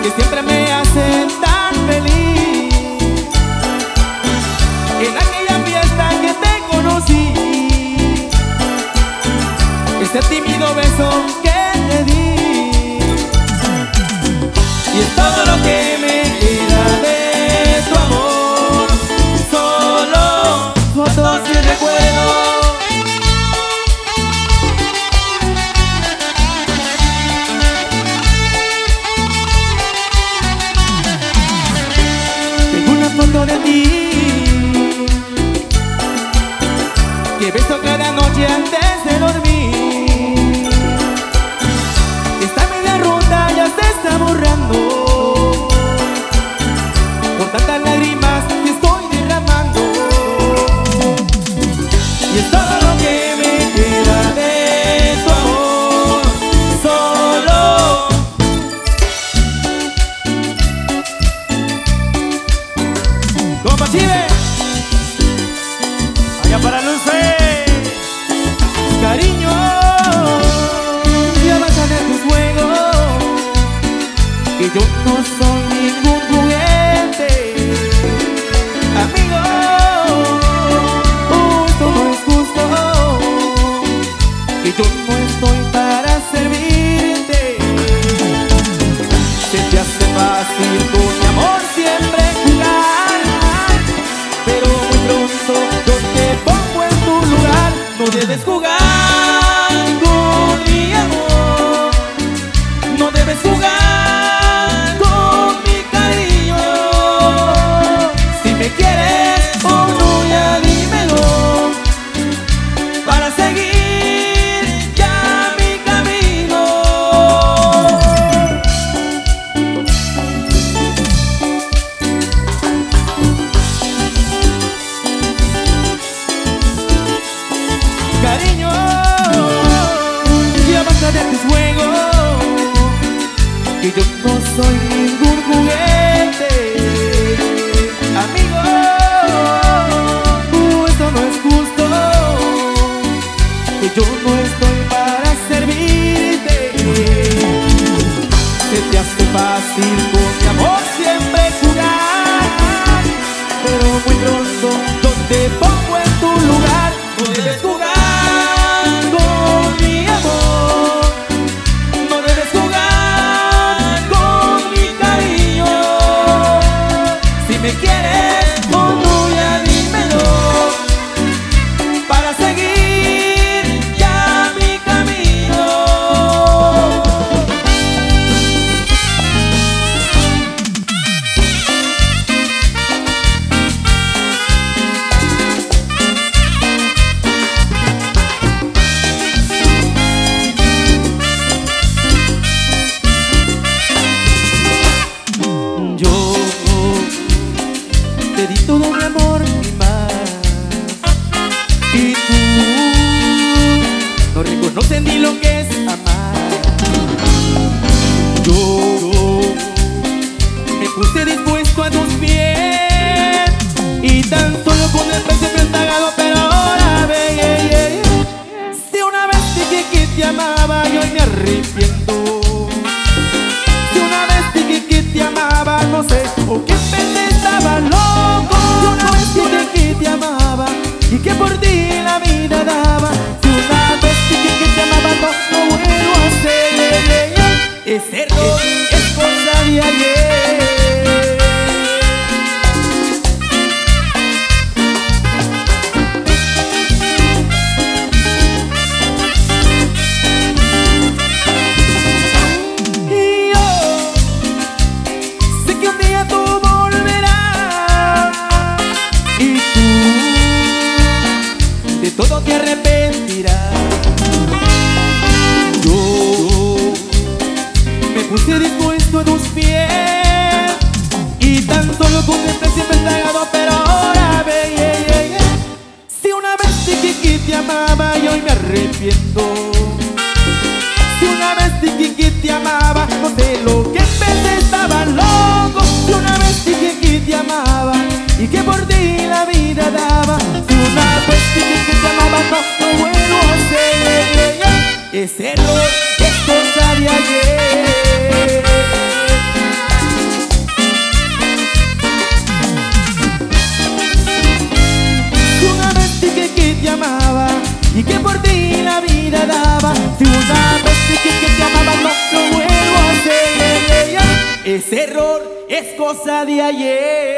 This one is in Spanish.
que siempre me hacen tan feliz. En aquella fiesta que te conocí, ese tímido beso que te di, y es todo lo que me queda de tu amor, solo fotos y recuerdos. De ti que beso cada noche antes de dormir. Esta media ruta ya se está borrando por tantas lágrimas que estoy derramando, y es todo lo que me queda de tu amor, solo. Compa Chive, allá para Luce, cariño, ya vas a ver tus juegos, que yo no soy ningún juguete, amigo, esto no es justo, que yo no estoy para servirte. Se te hace fácil con mi amor siempre jugar, pero muy pronto yo te pongo en tu lugar. No debes jugar con mi amor, no debes jugar con mi cariño. Si me quieres o no, ya dímelo, para seguir ya mi camino. Cariño, ya basta de tus juegos, que yo no soy ningún juguete, amigo, esto no es justo, que yo no estoy para servirte. Se te hace fácil con mi amor siempre jugar, pero muy pronto yo te pongo en tu lugar. No debes jugar con mi amor, no debes jugar con mi cariño. Si me quieres o no, ya dímelo, para seguir ya mi camino. Yo te di todo mi amor y más, y tú no reconoces ni lo que es amar. Yo me puse dispuesto a tus pies, y tan solo con el precio me has pagado, pero ahora ve, si una vez dije que te amaba y hoy me arrepiento. Si una vez dije que te amaba, no sé, o que pensé estaba loco. Si una vez dije que te amaba y que por ti la vida daba. Si una vez dije que te amaba, no vuelvo a hacer. Ese error es cosa de ayer. Todo te arrepentirás. Yo me puse dispuesto a tus pies, y tan solo con el precio me he pagado, pero ahora ve, si una vez dije que te amaba y hoy me arrepiento. Si una vez dije que te amaba, no sé lo que pensé estaba loco. Si una vez dije que te amaba y que por ti la vida daba. Si una vez dije que te amaba, no vuelvo a hacer. Ese error es cosa de ayer. y que por ti la vida daba. Si una vez dije que te amaba, no lo vuelvo a hacer. Ese error es cosa de ayer.